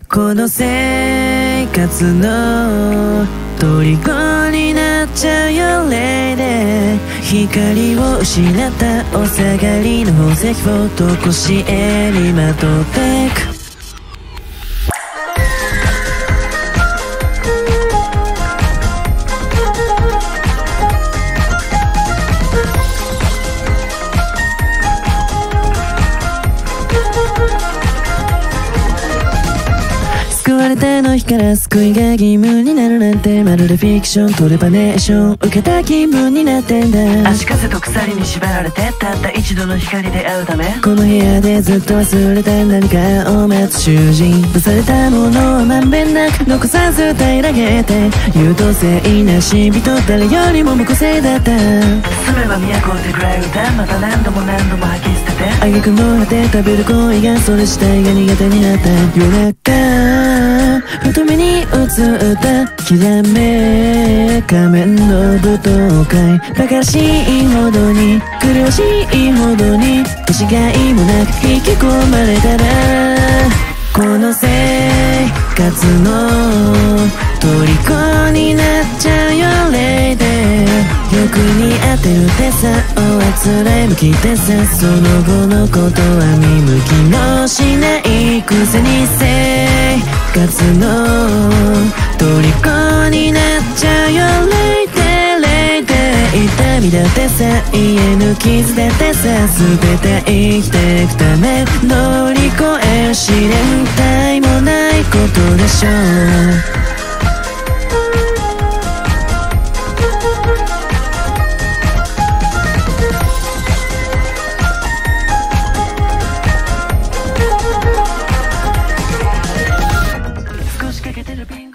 この生活の虜になっちゃうよ霊で光を失ったお下がりの宝石をとこしえにまとってく救われたの日から救いが義務になるなんてまるでフィクショントレパネーション受けた気分になってんだ。足かせと鎖に縛られてたった一度の光で会うためこの部屋でずっと忘れた何かを待つ囚人出されたものをまんべんなく残さず平らげて優等生なし人誰よりも無個性だった。住めば都ってくらい歌また何度も吐き捨てて挙句の果て食べる行為がそれ自体が苦手になった夜中ふと目に映ったきらめ仮面の舞踏会馬鹿らしいほどに苦しいほどに年がいもなく引き込まれたらこの生活の虜になっちゃうよ霊で欲に当てる手さをあつらい向きてさその後のことは見向きもしないくせに生活の虜になっちゃうよ霊で痛みだってさ言えぬ傷だってさ全て生きていくため乗り越え試練たいもないことでしょう。少しかけてるピン